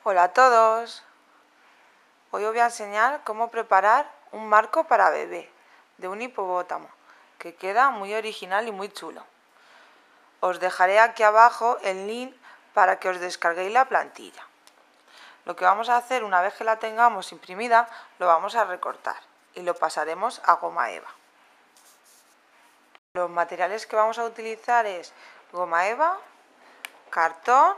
Hola a todos. Hoy os voy a enseñar cómo preparar un marco para bebé de un hipopótamo, que queda muy original y muy chulo. Os dejaré aquí abajo el link para que os descarguéis la plantilla. Lo que vamos a hacer una vez que la tengamos imprimida, lo vamos a recortar y lo pasaremos a goma eva. Los materiales que vamos a utilizar es goma eva, cartón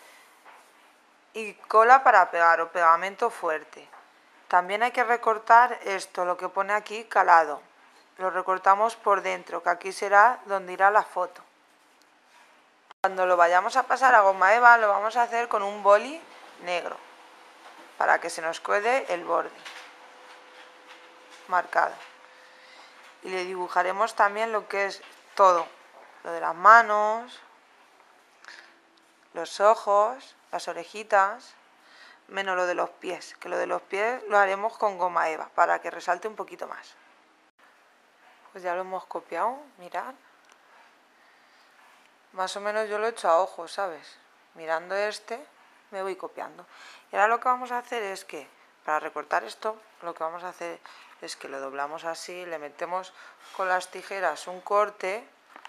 y cola para pegar o pegamento fuerte. También hay que recortar esto, lo que pone aquí calado. Lo recortamos por dentro, que aquí será donde irá la foto. Cuando lo vayamos a pasar a goma eva, lo vamos a hacer con un boli negro, para que se nos quede el borde marcado. Y le dibujaremos también lo que es todo, lo de las manos, los ojos, las orejitas, menos lo de los pies, que lo de los pies lo haremos con goma eva, para que resalte un poquito más. Pues ya lo hemos copiado, mirad. Más o menos yo lo he hecho a ojo, ¿sabes? Mirando este, me voy copiando. Y ahora lo que vamos a hacer es que, para recortar esto, lo que vamos a hacer es que lo doblamos así, le metemos con las tijeras un corte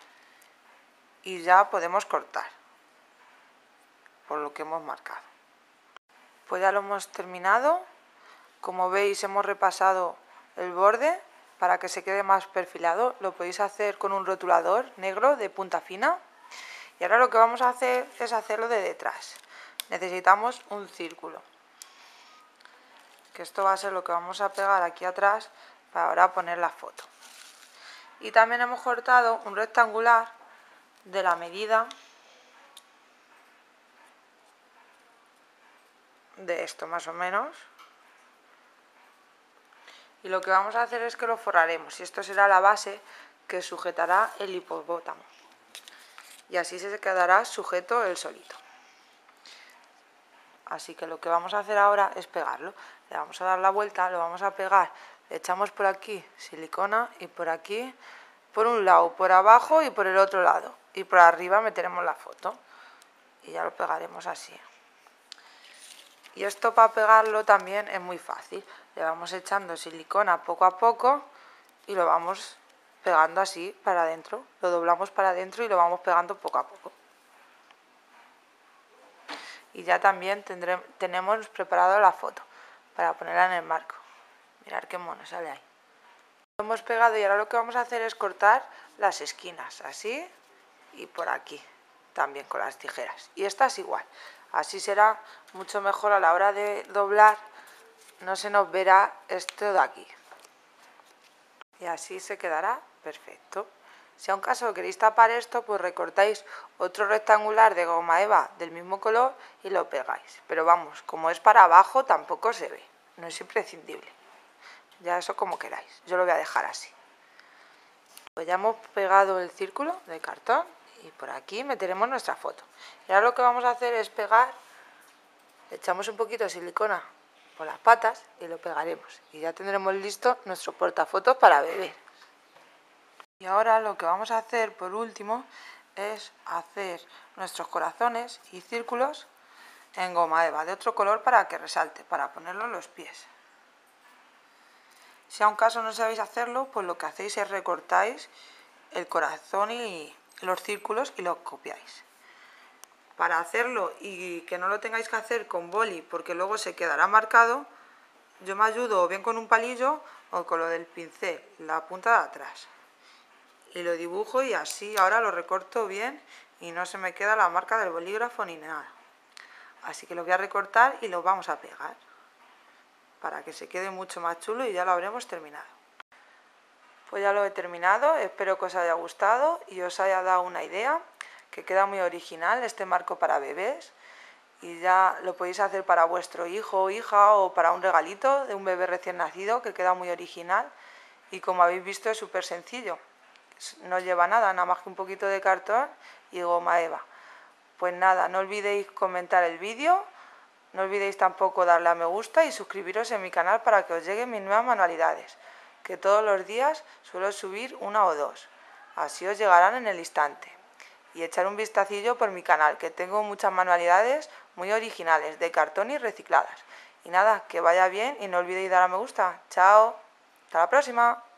y ya podemos cortar, por lo que hemos marcado. Pues ya lo hemos terminado. Como veis, hemos repasado el borde para que se quede más perfilado. Lo podéis hacer con un rotulador negro de punta fina. Y ahora lo que vamos a hacer es hacerlo de detrás. Necesitamos un círculo, que esto va a ser lo que vamos a pegar aquí atrás para ahora poner la foto. Y también hemos cortado un rectangular de la medida de esto más o menos. Y lo que vamos a hacer es que lo forraremos y esto será la base que sujetará el hipopótamo. Y así se quedará sujeto él solito. Así que lo que vamos a hacer ahora es pegarlo. Le vamos a dar la vuelta, lo vamos a pegar. Le echamos por aquí silicona y por aquí, por un lado, por abajo y por el otro lado. Y por arriba meteremos la foto. Y ya lo pegaremos así. Y esto para pegarlo también es muy fácil. Le vamos echando silicona poco a poco y lo vamos pegando así para adentro. Lo doblamos para adentro y lo vamos pegando poco a poco. Y ya también tenemos preparado la foto para ponerla en el marco. Mirad qué mono sale ahí. Lo hemos pegado y ahora lo que vamos a hacer es cortar las esquinas, así y por aquí, también con las tijeras. Y esta es igual, así será mucho mejor a la hora de doblar, no se nos verá esto de aquí. Y así se quedará perfecto. Si a un caso queréis tapar esto, pues recortáis otro rectangular de goma eva del mismo color y lo pegáis. Pero vamos, como es para abajo tampoco se ve, no es imprescindible. Ya eso como queráis, yo lo voy a dejar así. Pues ya hemos pegado el círculo de cartón y por aquí meteremos nuestra foto. Y ahora lo que vamos a hacer es pegar, echamos un poquito de silicona por las patas y lo pegaremos. Y ya tendremos listo nuestro portafotos para bebé. Y ahora lo que vamos a hacer por último es hacer nuestros corazones y círculos en goma eva de otro color para que resalte, para ponerlo en los pies. Si a un caso no sabéis hacerlo, pues lo que hacéis es recortáis el corazón y los círculos y los copiáis. Para hacerlo y que no lo tengáis que hacer con boli porque luego se quedará marcado, yo me ayudo o bien con un palillo o con lo del pincel, la punta de atrás. Y lo dibujo y así ahora lo recorto bien y no se me queda la marca del bolígrafo ni nada. Así que lo voy a recortar y lo vamos a pegar para que se quede mucho más chulo y ya lo habremos terminado. Pues ya lo he terminado, espero que os haya gustado y os haya dado una idea, que queda muy original este marco para bebés y ya lo podéis hacer para vuestro hijo o hija o para un regalito de un bebé recién nacido, que queda muy original y como habéis visto es súper sencillo. No lleva nada, nada más que un poquito de cartón y goma eva. Pues nada, no olvidéis comentar el vídeo, no olvidéis tampoco darle a me gusta y suscribiros en mi canal para que os lleguen mis nuevas manualidades, que todos los días suelo subir una o dos, así os llegarán en el instante. y echar un vistacillo por mi canal, que tengo muchas manualidades muy originales, de cartón y recicladas. Y nada, que vaya bien y no olvidéis dar a me gusta. Chao, hasta la próxima.